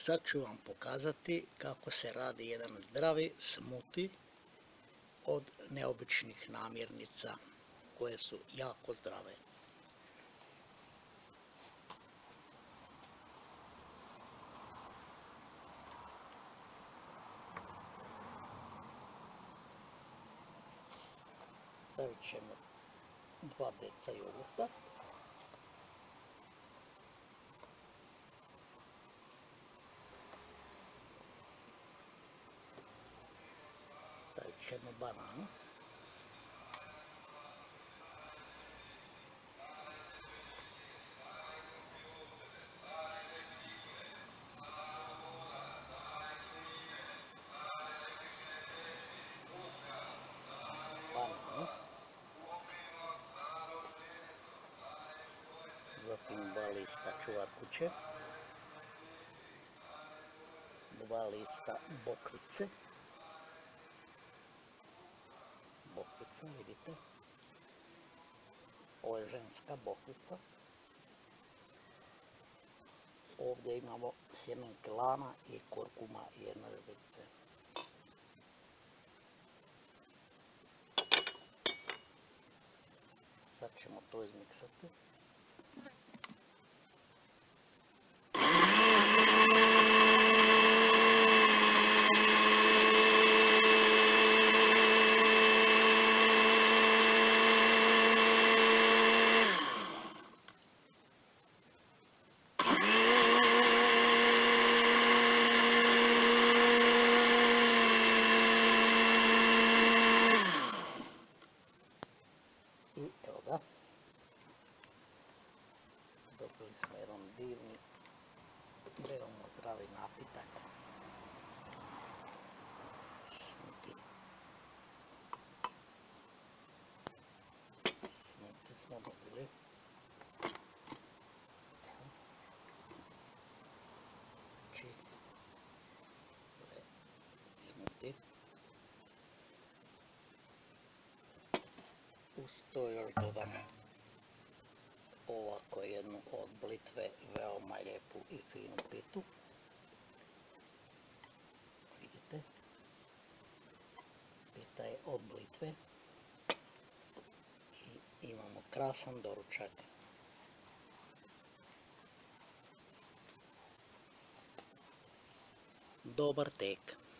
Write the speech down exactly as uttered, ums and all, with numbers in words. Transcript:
Sad ću vam pokazati kako se radi jedan zdravi smuti od neobičnih namirnica koje su jako zdrave. Stavit ćemo dva deca jogurta. Stavit ćemo bananu. Bananu. Zatim dva lista čuvarkuće. Dva lista bokvice. Bokvica, vidite. Ovo je ženska bokvica. Ovdje imamo sjemenke lana i kurkuma jedne žbice. Sad ćemo to izmiksati. I evo ga, dobili smo jedan divni, veoma zdravi napitak. Smuti. Smuti smo dobili. Evo. Znači, to je smuti. Uz to još dodamo ovako jednu od blitve veoma lijepu i finu pitu. Vidite, pita je od blitve i imamo krasan doručak. Dobar tek.